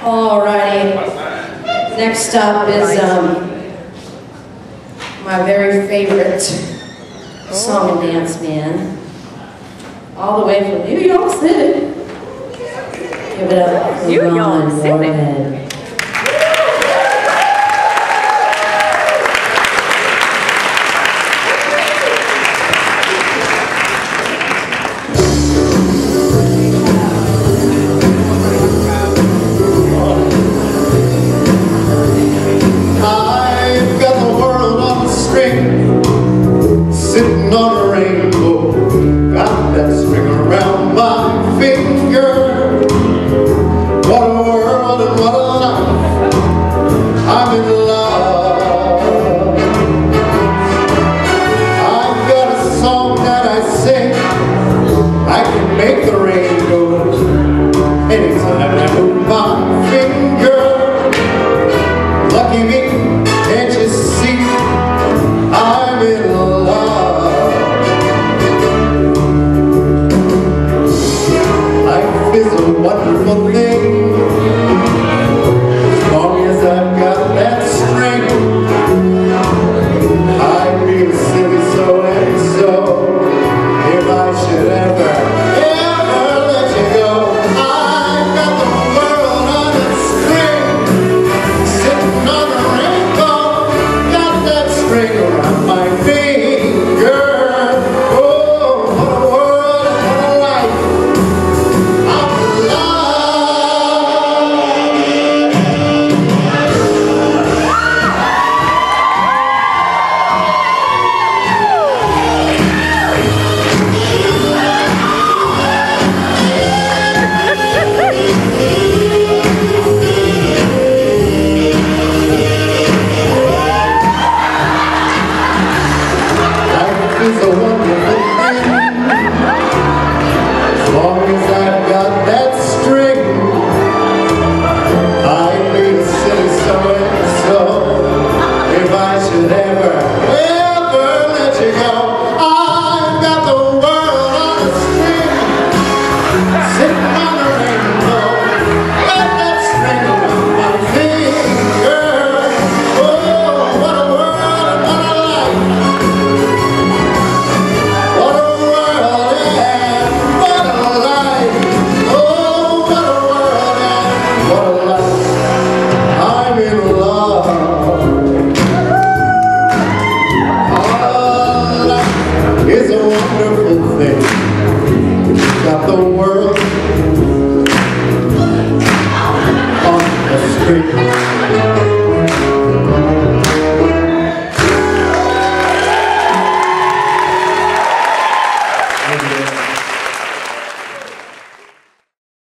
Alrighty. Next up is my very favorite song and dance man, all the way from New York City. Give it up for Morehead. Sitting on a rainbow, got that string around my finger. What a world and what a life, I'm in love. I've got a song that I sing, I can make the rain go anytime I move my finger. Lucky me, can't you see, I'm in love. Is a wonderful thing, as long as I've got that string. I'd be a silly so-and-so if I should ever let you go. I've got the world on a string, sitting on a rainbow, got that string around my finger. Oh, what a world and what a life, is a wonderful thing, as long as I've got that string. I'd be a silly so-and-so if I should ever let you go. I've got the world on a string, sitting on a rainbow, got that string around my finger. Oh, what a world and what a life. It's a wonderful thing. Got the world